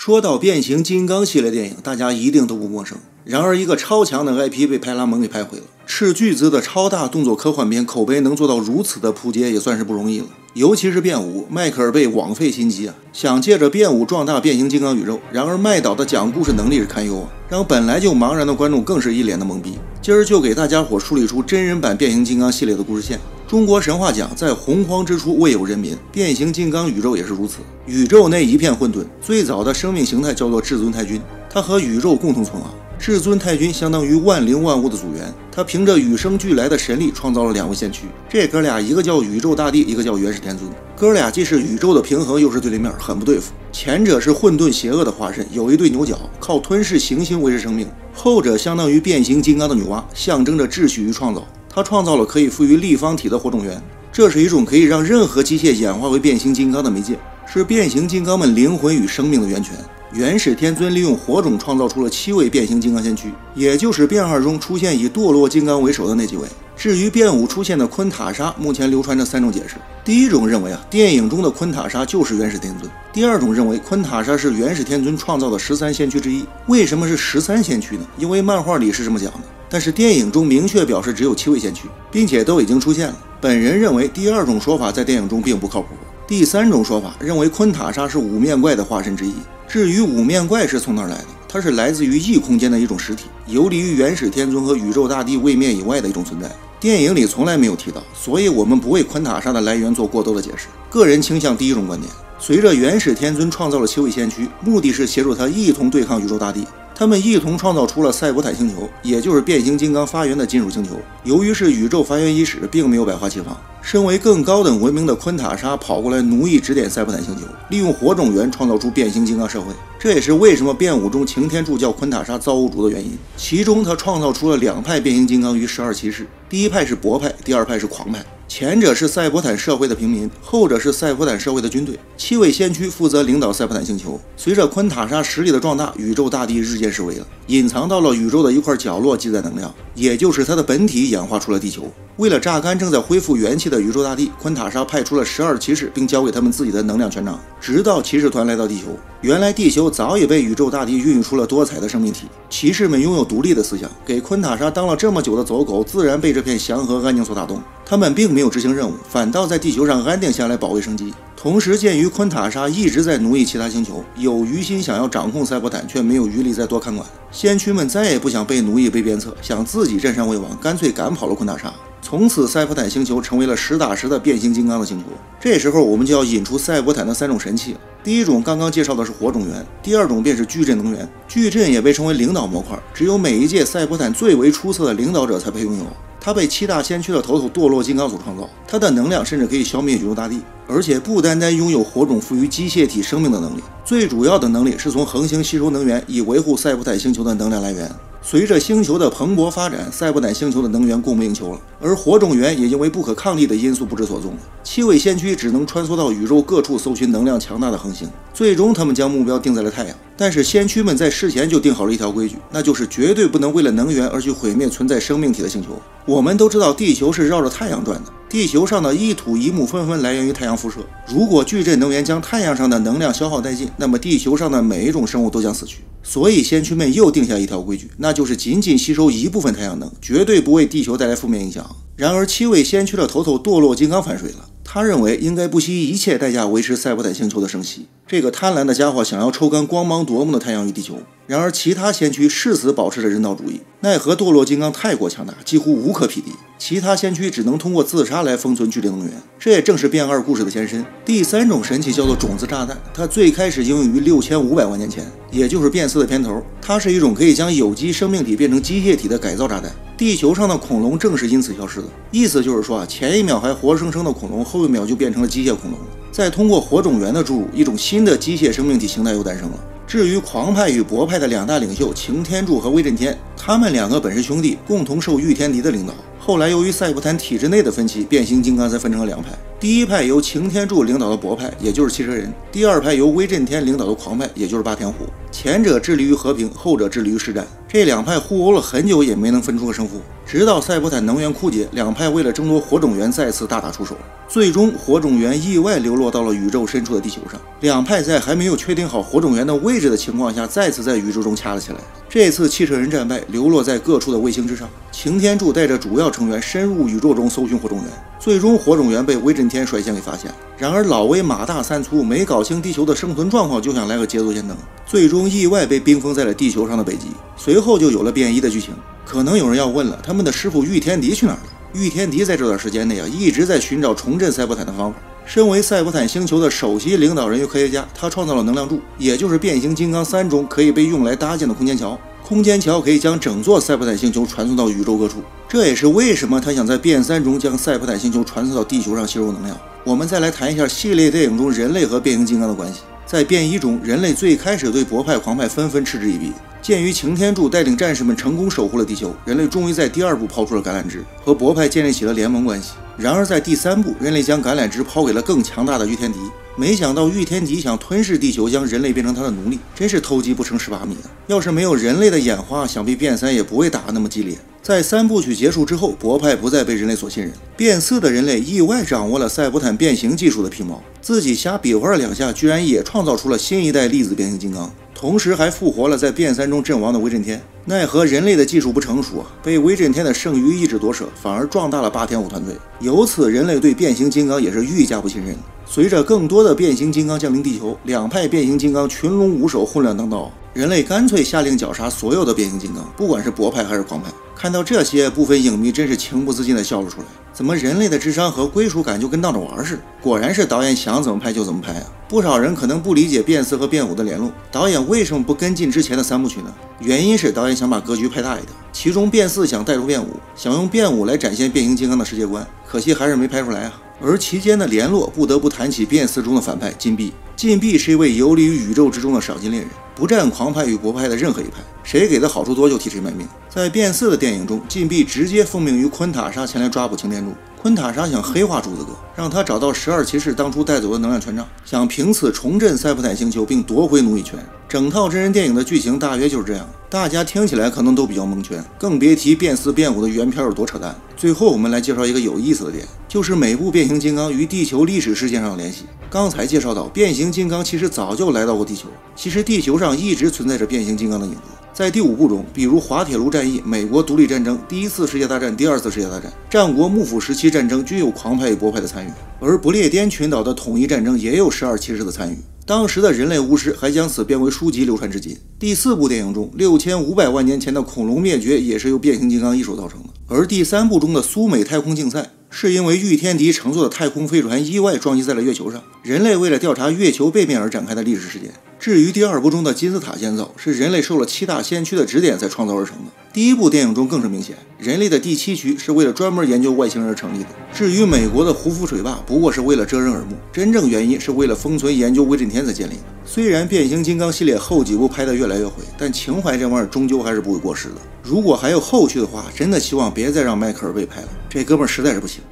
说到变形金刚系列电影，大家一定都不陌生。然而，一个超强的 IP 被派拉蒙给拍毁了。斥巨资的超大动作科幻片，口碑能做到如此的扑街，也算是不容易了。尤其是变五，迈克尔贝枉费心机啊，想借着变五壮大变形金刚宇宙。然而，麦导的讲故事能力是堪忧啊，让本来就茫然的观众更是一脸的懵逼。今儿就给大家伙梳理出真人版变形金刚系列的故事线。中国神话讲，在洪荒之初未有人民，变形金刚宇宙也是如此。宇宙内一片混沌，最早的生命形态叫做至尊太君，它和宇宙共同存亡。至尊太君相当于万灵万物的祖源，他凭着与生俱来的神力创造了两位先驱。这哥俩一个叫宇宙大帝，一个叫元始天尊。哥俩既是宇宙的平衡，又是对立面，很不对付。前者是混沌邪恶的化身，有一对牛角，靠吞噬行星维持生命；后者相当于变形金刚的女娲，象征着秩序与创造。他创造了可以赋予立方体的火种源，这是一种可以让任何机械演化为变形金刚的媒介，是变形金刚们灵魂与生命的源泉。元始天尊利用火种创造出了7位变形金刚先驱，也就是变二中出现以堕落金刚为首的那几位。至于变五出现的昆塔莎，目前流传着3种解释。第一种认为电影中的昆塔莎就是元始天尊；第二种认为昆塔莎是元始天尊创造的13先驱之一。为什么是13先驱呢？因为漫画里是这么讲的，但是电影中明确表示只有7位先驱，并且都已经出现了。本人认为第二种说法在电影中并不靠谱。第三种说法认为昆塔莎是五面怪的化身之一。至于五面怪是从哪儿来的，它是来自于异空间的一种实体，游离于元始天尊和宇宙大帝位面以外的一种存在。电影里从来没有提到，所以我们不为昆塔莎的来源做过多的解释。个人倾向第一种观点。随着元始天尊创造了7位先驱，目的是协助他一同对抗宇宙大帝。他们一同创造出了赛博坦星球，也就是变形金刚发源的金属星球。由于是宇宙发源伊始，并没有百花齐放，身为更高等文明的昆塔莎跑过来奴役指点赛博坦星球，利用火种源创造出变形金刚社会。这也是为什么变五中擎天柱叫昆塔莎造物主的原因。其中他创造出了2派变形金刚与12骑士，第一派是博派，第二派是狂派。前者是赛博坦社会的平民，后者是赛博坦社会的军队。7位先驱负责领导赛博坦星球。随着昆塔莎实力的壮大，宇宙大帝日渐式微了，隐藏到了宇宙的一块角落，积攒能量，也就是它的本体演化出了地球。为了榨干正在恢复元气的宇宙大帝，昆塔莎派出了12骑士，并交给他们自己的能量权杖，直到骑士团来到地球。原来地球早已被宇宙大帝孕育出了多彩的生命体，骑士们拥有独立的思想，给昆塔莎当了这么久的走狗，自然被这片祥和安宁所打动。他们并没有执行任务，反倒在地球上安定下来保卫生机。同时，鉴于昆塔莎一直在奴役其他星球，有余心想要掌控赛博坦，却没有余力再多看管。先驱们再也不想被奴役、被鞭策，想自己占上为王，干脆赶跑了昆塔莎。从此，赛博坦星球成为了实打实的变形金刚的星球。这时候，我们就要引出赛博坦的3种神器了。第一种刚刚介绍的是火种源，第二种便是矩阵能源。矩阵也被称为领导模块，只有每一届赛博坦最为出色的领导者才配拥有。它被7大先驱的头头堕落金刚所创造，它的能量甚至可以消灭宇宙大帝，而且不单单拥有火种赋予机械体生命的能力，最主要的能力是从恒星吸收能源，以维护赛博坦星球的能量来源。随着星球的蓬勃发展，赛博坦星球的能源供不应求了，而火种源也因为不可抗力的因素不知所踪了。7位先驱只能穿梭到宇宙各处搜寻能量强大的恒星，最终他们将目标定在了太阳。但是先驱们在事前就定好了一条规矩，那就是绝对不能为了能源而去毁灭存在生命体的星球。我们都知道地球是绕着太阳转的，地球上的一土一木纷纷来源于太阳辐射。如果矩阵能源将太阳上的能量消耗殆尽，那么地球上的每一种生物都将死去。所以先驱们又定下一条规矩，那就是仅仅吸收一部分太阳能，绝对不为地球带来负面影响。然而7位先驱的头头堕落金刚反水了，他认为应该不惜一切代价维持赛博坦星球的生息。这个贪婪的家伙想要抽干光芒夺目的太阳与地球。然而其他先驱誓死保持着人道主义，奈何堕落金刚太过强大，几乎无可匹敌。其他先驱只能通过自杀来封存矩阵能源，这也正是变二故事的前身。第3种神器叫做种子炸弹，它最开始应用于6500万年前，也就是变4的片头。它是一种可以将有机生命体变成机械体的改造炸弹。地球上的恐龙正是因此消失的，意思就是说前一秒还活生生的恐龙，后一秒就变成了机械恐龙了。再通过火种源的注入，一种新的机械生命体形态又诞生了。至于狂派与博派的2大领袖擎天柱和威震天，他们2个本是兄弟，共同受御天敌的领导。 后来由于赛博坦体制内的分歧，变形金刚才分成了两派。第一派由擎天柱领导的博派，也就是汽车人；第二派由威震天领导的狂派，也就是霸天虎。前者致力于和平，后者致力于实战。这两派互殴了很久，也没能分出个胜负。直到赛博坦能源枯竭，两派为了争夺火种源再次大打出手。最终，火种源意外流落到了宇宙深处的地球上。两派在还没有确定好火种源的位置的情况下，再次在宇宙中掐了起来。这次汽车人战败，流落在各处的卫星之上。擎天柱带着主要成员深入宇宙中搜寻火种源，最终火种源被威震天率先给发现。然而老威马大三粗，没搞清地球的生存状况，就想来个节奏先登，最终意外被冰封在了地球上的北极。随后就有了变异的剧情。可能有人要问了，他们的师傅玉天敌去哪儿了？玉天敌在这段时间内一直在寻找重振赛博坦的方法。身为赛博坦星球的首席领导人与科学家，他创造了能量柱，也就是变形金刚3中可以被用来搭建的空间桥。空间桥可以将整座赛博坦星球传送到宇宙各处，这也是为什么他想在变3中将赛博坦星球传送到地球上吸收能量。我们再来谈一下系列电影中人类和变形金刚的关系。在变1中，人类最开始对博派狂派纷纷嗤之以鼻。鉴于擎天柱带领战士们成功守护了地球，人类终于在第2部抛出了橄榄枝，和博派建立起了联盟关系。然而在第3部，人类将橄榄枝抛给了更强大的玉天敌。没想到玉天敌想吞噬地球，将人类变成他的奴隶，真是偷鸡不成蚀把米啊！要是没有人类的演化，想必变3也不会打得那么激烈。在3部曲结束之后，博派不再被人类所信任，变4的人类意外掌握了赛博坦变形技术的皮毛，自己瞎比划了2下，居然也创造出了新一代粒子变形金刚，同时还复活了在变3中阵亡的威震天。奈何人类的技术不成熟被威震天的剩余意志夺舍，反而壮大了霸天虎团队。由此，人类对变形金刚也是愈加不信任。随着更多的变形金刚降临地球，两派变形金刚群龙无首，混乱当道。人类干脆下令绞杀所有的变形金刚，不管是博派还是狂派。看到这些，部分影迷真是情不自禁地笑了出来。怎么人类的智商和归属感就跟闹着玩似的？果然是导演想怎么拍就怎么拍啊！不少人可能不理解变4和变5的联络，导演为什么不跟进之前的3部曲呢？原因是导演想把格局拍大一点，其中变4想带入变5，想用变5来展现变形金刚的世界观，可惜还是没拍出来啊。而其间的联络不得不谈起变4中的反派金币。金币是一位游离于宇宙之中的赏金猎人，不占狂派与博派的任何一派，谁给的好处多就替谁卖命。在变4的电影中，金币直接奉命于昆塔莎前来抓捕擎天柱。昆塔莎想黑化柱子哥，让他找到12骑士当初带走的能量权杖，想凭此重振赛博坦星球并夺回奴役权。整套真人电影的剧情大约就是这样，大家听起来可能都比较蒙圈，更别提变4变5的原片有多扯淡。最后我们来介绍一个有意思的点，就是每部变形金刚与地球历史事件上的联系。刚才介绍到，变形金刚其实早就来到过地球，其实地球上一直存在着变形金刚的影子。在第5部中，比如滑铁卢战役、美国独立战争、第1次世界大战、第2次世界大战、战国幕府时期战争均有狂派与博派的参与，而不列颠群岛的统一战争也有12骑士的参与。当时的人类巫师还将此编为书籍流传至今。第4部电影中，6500万年前的恐龙灭绝也是由变形金刚一手造成的。而第3部中的苏美太空竞赛，是因为玉天敌乘坐的太空飞船意外撞击在了月球上，人类为了调查月球背面而展开的历史事件。至于第2部中的金字塔建造，是人类受了7大先驱的指点才创造而成的。第1部电影中更是明显，人类的第7区是为了专门研究外星人而成立的。至于美国的胡夫水坝，不过是为了遮人耳目，真正原因是为了封存研究威震天才建立的。虽然变形金刚系列后几部拍得越来越毁，但情怀这玩意儿终究还是不会过时的。如果还有后续的话，真的希望别再让迈克尔贝拍了，这哥们儿实在是不行。